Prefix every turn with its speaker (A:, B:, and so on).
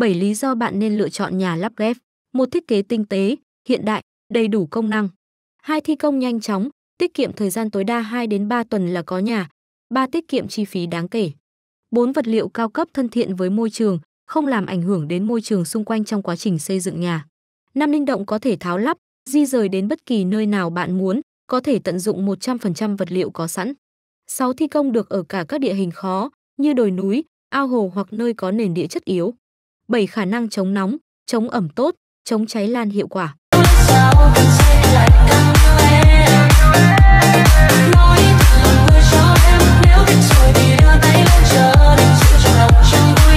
A: 7 lý do bạn nên lựa chọn nhà lắp ghép. 1. Thiết kế tinh tế, hiện đại, đầy đủ công năng. 2. Thi công nhanh chóng, tiết kiệm thời gian tối đa 2 đến 3 tuần là có nhà. 3. Tiết kiệm chi phí đáng kể. 4. Vật liệu cao cấp thân thiện với môi trường, không làm ảnh hưởng đến môi trường xung quanh trong quá trình xây dựng nhà. 5. Linh động có thể tháo lắp, di rời đến bất kỳ nơi nào bạn muốn, có thể tận dụng 100% vật liệu có sẵn. 6. Thi công được ở cả các địa hình khó như đồi núi, ao hồ hoặc nơi có nền địa chất yếu. 7. Khả năng chống nóng, chống ẩm tốt, chống cháy lan hiệu quả. Nói thật vừa cho em nếu biết rồi thì đưa tay lên chờ đừng chịu trong lòng chẳng